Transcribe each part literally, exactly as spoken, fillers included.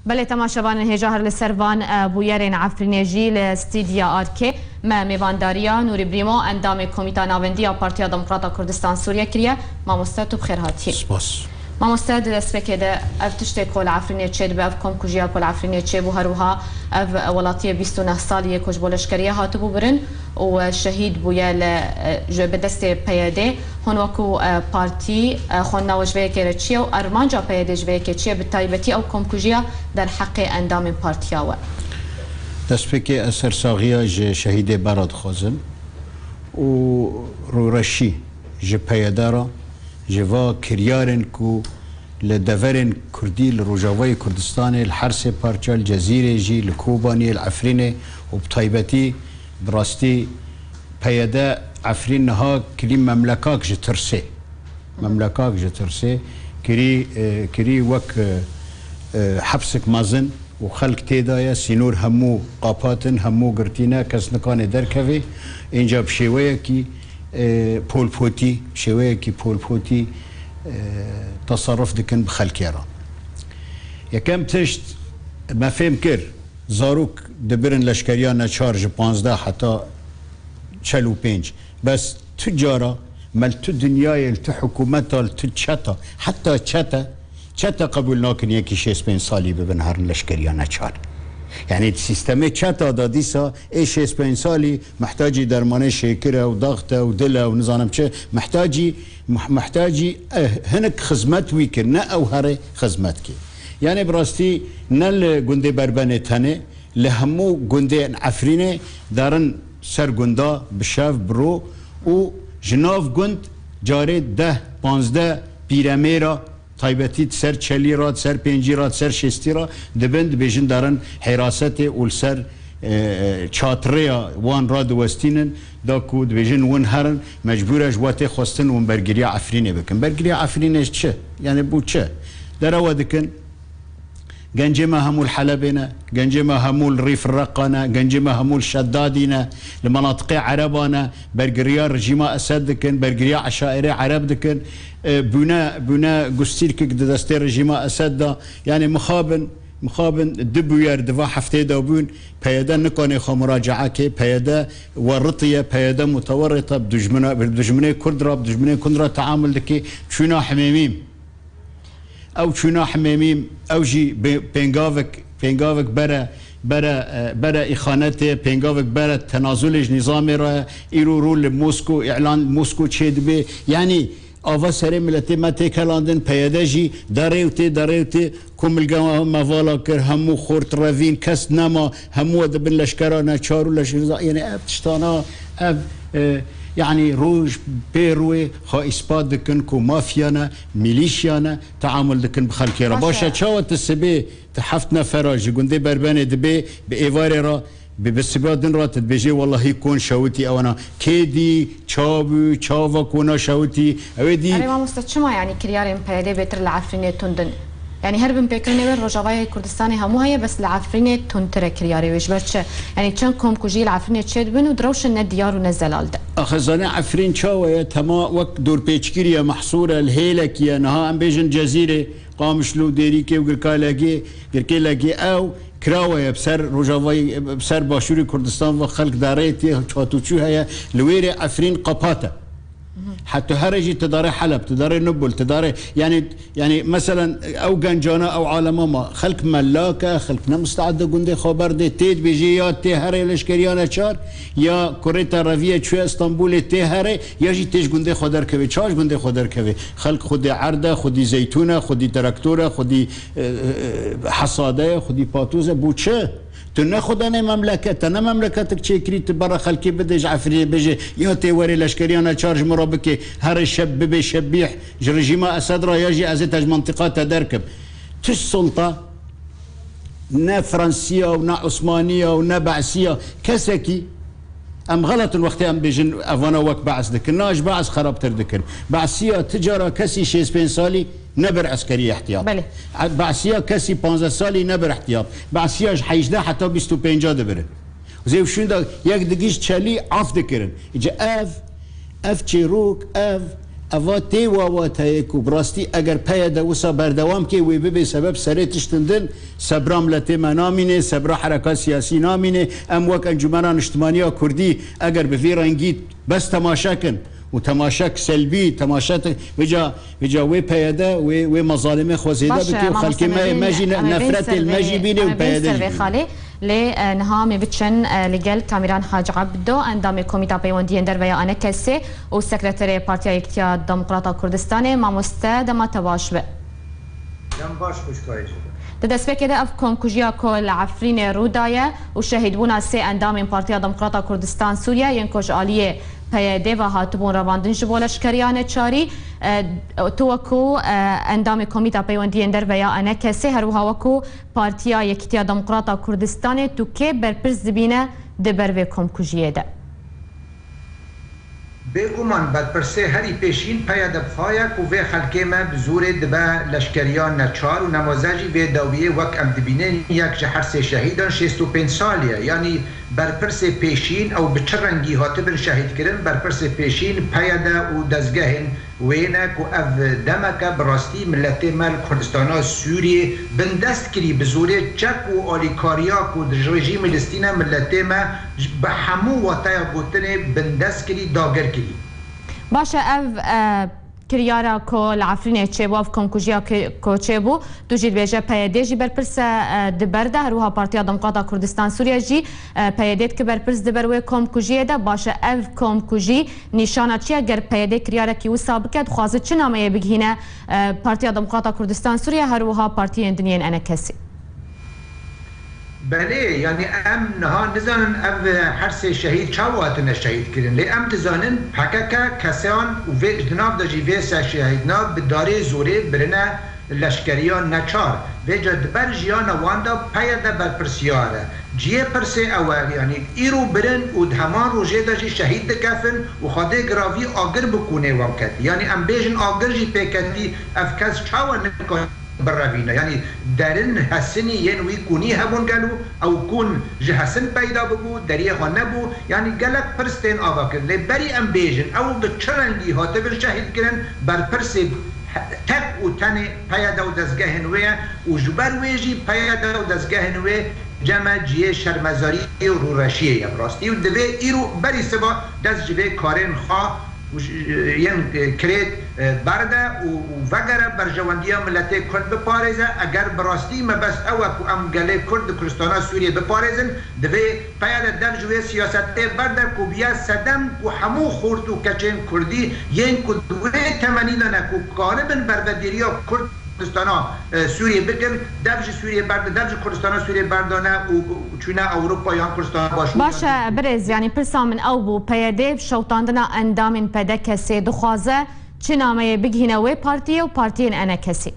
بله تماشاوان هجاهر لسروان بویرین عفرینجی لاستیدیا آرکه ما میوانداریا نوری بریمو اندام کمیته ناوندی پارتیا دموکراتا کردستان سوریه کریه ما مستعد بخیر هاتی سپاس ما مستعد دست بکده اف تشتی کل عفرینه چه به اف کم کجیا کل عفرینه چه بو هروها اف ولاتی بیست و نه سالیه کج بولشکریه هاتو بو برن و شهید بویل جو به دست پیاده هنوکو پارتی خون نوجبه که چیه و ارمانجا پیاده جبه که چیه به تایبتی او کم کجیا در حق اندام پارتیاوه دست بکه اثر ساغیا شهید براد خوزم و رو رشی ج پیاده را جوا کریارن کو لدورن کردی لروجاوی کردستان الحرس پارچه الجزیره جی لکوبانی العفرینه و بطایبتی براستی پیاده عفرین ها کلی مملکاک جترسه مملکاک جترسه کری کری وک حبسک مازن و خلق تیدایا سینور همو قاپاتن همو گرتینا کس نکانه درکوی اینجا بشیوه کی پول پوتی شويه كي بول بوتي تصرف دكن بخلكيرا يا كم تشت ما فهم كر زاروك دبرن لشكريانا تشارج بانزده حتى تشلو بينج بس تجارة ملت دنياي الت حكومتها الت تشتا حتى تشتا تشتا قبل ناكن يكي شيس بين صالي ببنهار لشكريانا تشار يعني السيستم تشاتا داديسا ايش اسبين سالي محتاجي درمانه شيكره وضغطه ودله ونظام چه محتاجي محتاجي اه هنك خدمت ويكرنا او هري خدمتك يعني براستي نل گوندي بربنه تنه لهمو گوندي عفرينه دارن سر گوندا بشاف برو و جناف گوند جاري ده پانزده بيراميرا تایبتی سر چلی رات سر پنجی رات سر شستی را دبند بیشن دارن حراست اول سر چاتریا وان راد وستینن دا کود بیشن ون هرن مجبورش واته خواستن ون برگری عفرینه بکن برگری عفرینش چه یعنی بو چه در او دکن گنج ما همول حلبنا گنج ما همول ريف الرقنا گنج ما همول شدادنا المناطق عربانا برگريا رجيما اسد دكن برگريا عشائر عرب دكن بنا بنا قستيرك دستي رجيما اسد يعني مخابن مخابن دبوير دفاع حفتي دوبون بيدا نكوني خو مراجعه كي بيدا ورطيه بيدا متورطه بدجمنا بدجمنه كردرا بدجمنه كندرا تعامل دكي شنو حميميم او شنو حميميم او جي بينغافك بينغافك برا برا برا اخانته بينغافك برا تنازل نظام را ايرو رول موسكو اعلان موسكو تشيدبي يعني آوا سر ملت ما تکلاندن پیاده جی دریوتی دریوتی کملگاه موالا کر همو خورت روین کس نما همو دبن لشکرانه چارو لشکر یعنی اب تشتانا اب يعني روج بيروي خا إثبات دكن كو مافيانا ميليشيانا تعامل دكن بخلكيرا باشا تشاوت السبي تحفتنا فراج قندي برباني دبي بإيفاري را بسبادن را تدبيجي والله يكون شاوتي او انا كيدي تشابو تشافا كونا شاوتي اودي انا ما مستشما يعني كريار امبيري بيتر العفرينه تندن يعني هربن بيكرني رجاوي كردستاني همو هي بس العفرينه تنتر كرياري ويش برش يعني كم كوجي العفرينه تشد بن ودروش الديار ونزلال ده اخزانه عفرين تشاوي تما وقت دور بيچكيريا محصوره الهيلك يا نها ام بيجن جزيره قامشلو ديريكي وغركالاجي غركالاجي او كراوي بسر رجاوي بسر باشوري كردستان وخلق داريتي تشاتوچو هي لويري عفرين قباته حتى هرجي تداري حلب تداري نبل تداري يعني يعني مثلا او جنجانا او عالماما خلق ملاكه خلقنا مستعده قندي خبر دي تيد بيجي يا تي هري لشكريانا تشار يا كوريتا رافيه شو اسطنبول تي هري يجي تيج قندي خدر كبي تشاج قندي خدر كبي خلق خدي عرده خدي زيتونه خدي تراكتوره خدي حصاده خدي باتوزه بوچه تنا خدانه مملكه تنا مملكتك تشكري تبرا خلكي بدج عفري بيجي يا تي وري لشكريانا تشارج مرابكي هر الشب ببي شبيح رجيما اسد را يجي ازتج منطقات دركب تش سلطه نا فرنسيه ونا عثمانيه ونا بعثيه كسكي ام غلط الوقت ام بيجن افانا وك بعث دكن ناش بعث خراب تردكن بعثيه تجاره كسي شيس بين سالي نبر عسكري احتياط بله بعثيه كسي خمسطعش سالي نبر احتياط بعثيه حيجده حتى بیست و پنج دبره زي وشون دا يك دقيش تشالي عف دكرن اجا اف اف تشيروك اف اوا تی واواتای کو براستی اگر پای د وسا بردوام کې وي به سبب سره تشتندن صبرام لته منامینه صبر حرکات سیاسی نامینه ام وک انجمنان اجتماعی کردی اگر به وی رنگی بس تماشا کن و تماشاك سلبي تماشات وجا وجا وي بياده وي وي مظالم خوزيده بتي خلك ما ماجي نفرت الماجي بيني وبياده خالي لی نهامی بچن لگل کامیران حاج عبدو اندام کمیته پیوندی اندر ویا آن کسی و سکرتری پارتی اتحاد دموکرات کردستان ماموسته دم تواش به دم باش خوشکایش دست بکده اف کنکوژیا کل عفرین رودایه و شهید بونا سه اندام پارتی دموکرات کردستان سوریه ینکوش عالیه پیاده و هاتبون رواندن جبولش کریان چاری توکو اندام کمیته پیوندی اندر ویا آن کسی هر وهاوکو پارتی اتحاد دموکرات کردستان تو که برپرس دبینه دبر و کنکوژیه ده بگومان بدپرسه هری پیشین پیاده بخواهد و به خلقه ما بزور دبا لشکریان نچار و نمازجی به دویه وک ام دبینه یک جهر سه شهیدان شست و پنج سالیه یعنی برپرس پیشین او بچرنگی هاتبن شهید کردن برپرس پیشین پیاده و دزگهن وینک و اف دمک براستی ملت مال کردستان سوریه بندست کری بزوره چک و آلیکاریا و رژیم لستینا ملت ما به همو وطای گوتنه بندست کری داگر کری باشه اف کریارا کل عفرین چه بو اف کنکوژیا کو چه بو دو جید بیجه پیاده جی برپرس دبرده هروها پارتی دموکرات کردستان سوریه جی پیاده که برپرس دبروه کنکوژیه ده باشه اف کنکوژی نشانه چیه گر پیاده کریارا کی وسا بکد خوازه چه نامه بگهینه پارتی دموکرات کردستان سوریه هروها پارتی اندنین انا کسی بله یعنی ام نها نزانن ام هر سه شهید چاواتن شهید کردن لی ام تزانن حقیقا کسان و جناب دا جیوه سه شهیدنا بداره زوره برنه لشکریان نچار و جد بر جیان واندا پیاده بر پرسیاره جیه پرسه اوه یعنی ایرو برن و همان روژه دا جی شهید دکفن و خواده گراوی آگر بکونه وکد یعنی ام بیجن آگر جی پیکتی افکس چاوان نکن برابينا يعني دارن حسني ينوي كوني هبون قالوا او كون جهسن بيدا ببو داريه نبو يعني قالك برستين افاكن لبري ام بيجن او بتشرنجي هاتف شاهد كرن بر برسي تك و تاني بيدا و دزگاه نوية و جبر ويجي بيدا و دزگاه نوية جمع جيه شرمزاري و رورشيه يبراستي و دوه ايرو بري سبا دز جبه كارين خواه ين كريت برده و وگره برجواندی ملت کرد بپاريزه اگر براستی ما بس اوک ام گله کرد کردستان سوریه بپاريزن دوی پیاده در جوی سیاست برده کو بیا صدم و همو خورد و کچین کردی ین کو دوی تمنیدن کو غالبا برودیریا کرد کردستان سوریه بکن دبج سوریه برده دبج کردستان سوریه بردانه و چونه اروپا یا کردستان باشه باشه برز یعنی پرسا من او بو پیاده شوطاندنا اندام پده کسی دخوازه چه نامه بگهینه وی پارتیه و پارتیه انا کسی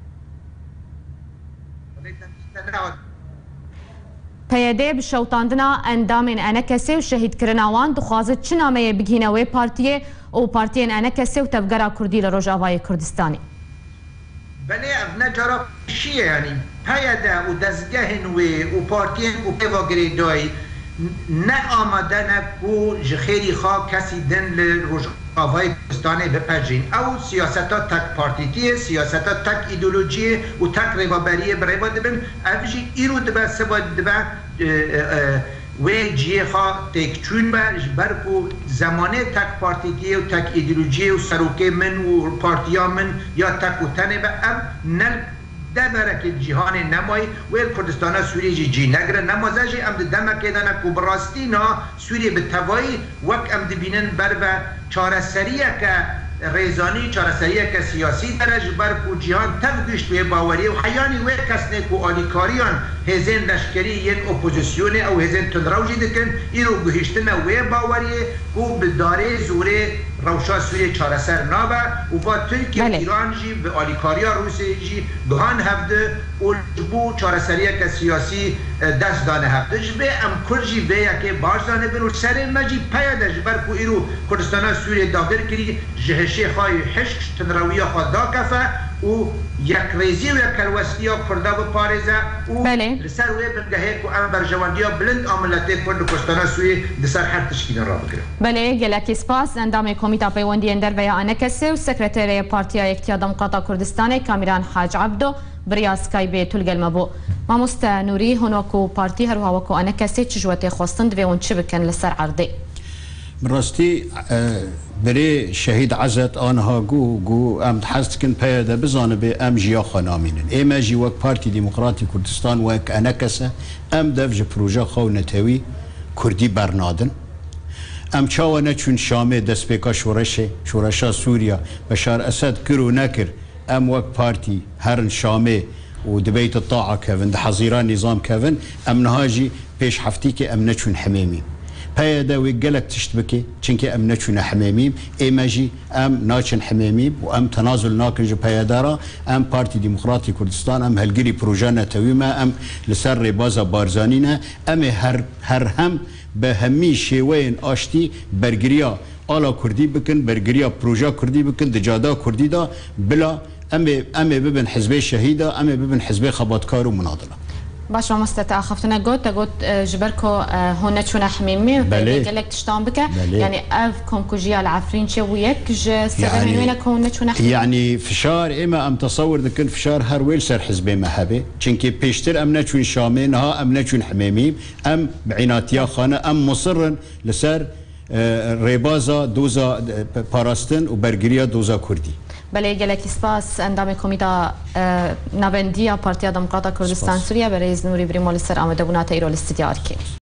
پیاده بشوطاندنا اندام انا کسی و شهید کرناوان دخوازه چه نامه بگهینه وی پارتیه و پارتیه انا کسی و تفگره کردی لروجاوای کردستانی بله افنا جرا شیه یعنی پیاده و دزگه نوی و پارتیه و پیواگری دای نه آمده نکو جخیری خواه کسی دن لروجاوای کردستانی بپجین او سیاستا تک پارتیتیه سیاستا تک ایدولوژیه و تک روابریه برای دبن افجی ایرو دبا سبا دبا و جیه خواه تک چون برکو زمانه تک پارتیتیه و تک ایدولوژیه و سروکه من و پارتیا من یا تک و تنه با ام نل دبره که جهان نمای ویل کردستان سوریه جی جی نگره نمازه جی ام دمه که دانه که براستی نا سوریه به توایی وک ام دبینن بر و چاره سریه که ریزانی چارەسەریە کە سیاسی دەرەج بەرک و جیهان تەفگشت وێ باوەریە و حەیانی وێ کەسنێک و ئالیکاریان هێزێن لەشکەری یەن ئۆپۆزیسیۆنێ ئەو هێزێن تونڕەوژی دەکەن ئیرۆ گوهیشتنە وێ باوەریە و بدارێ زورێ ڕەوشا سوورێ چارەسەر نابە و با تورکیا ئیران جی بە ئالیکاریا رووسێ جی گوهان هەفتە و بوو چارەسەریەکە سیاسی دەست دانە هەفتە ji بێ ئەم کورجی vêyekê baş dane bin û serê me jî peya de ji ber ku îro Kurdistana Sûriyê dagir kirî ji hişê xwe hişk tunrewiya xwe dakefe û و یک ریزی و یک الوسطی کرده به پارزه و بله. لسر وی بنگهه که ام برجواندی ها بلند آملته پرد کشتانه سوی لسر هر تشکیل را بگیره. بله گلکی سپاس اندام کمیتا پیوندی اندر و یا انکسی و سکرتری پارتیا یکتیا دموکراتا کردستان کامیران حاج عبدو بریا سکایب تلگل مبو ماموست نوری هنوکو پارتی هر هاوکو انکسی چجوته خواستند و اون چه بکن لسر عرضی براستی برای شهید عزت آنها گو گو ام حست کن پیاده بزانه به ام جیا خانامینن اما جی وک پارتی دموکراتی کردستان وک انکسه ام دفج پروژه خو نتوی کردی برنادن ام چاوانه چون شامه دست بکا شورشه شورشا سوریا بشار اسد کرو نکر ام وک پارتی هرن شامه و دبیت الطاعه كفن ده حزيران نظام كفن ام نهاجي بيش حفتي كي ام نچون حميمي پیاده وی گلک تشتبکی چنکه ام نچونه حميميم ایماجی ام ناچن حميميم و ام تنازل ناکنج پیاده را ام پارتی دموکراتی کردستان ام هلگری پروژه نتویمه ام لسر ریبازا بارزانینه ام هر هر هم به همی شیوین آشتی برگریا آلا کردی بکن برگریا پروژه کردی بکن دجادا کردی دا بلا ام ام ببن حزب شهیدا ام ببن حزب خباتکار و مناضله باش ما مستتا خفتنا قلت قلت جبركو هون تشونا حميمي قالك تشتون بك يعني اف كونكوجيا العفرين شويك ج سبب من وينك هون تشونا حميمي يعني فشار اما ام تصور ذكر فشار هر ويل سر حزبي مهبه چنكي بيشتر ام نتشون شامين ها ام نتشون حميمي ام بعيناتيا خانه ام مصرن لسر ريبازا دوزا باراستن وبرغريا دوزا كردي بله گلکی سپاس اندام کمیتا نوندیا پارتیا دموکراتا کردستان سوریا برای نوری بری مال سر آمده بونا تایرول استدیار که